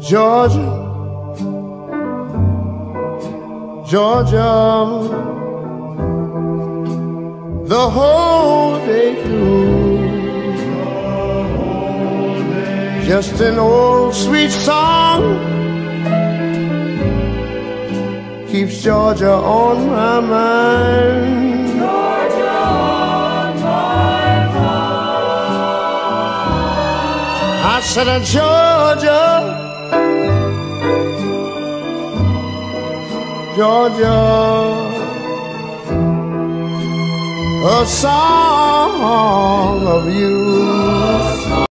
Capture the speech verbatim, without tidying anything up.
Georgia, Georgia, the whole day through, just an old sweet song keeps Georgia on my mind. Georgia on my mind. I said, uh, Georgia, Georgia, a song of you.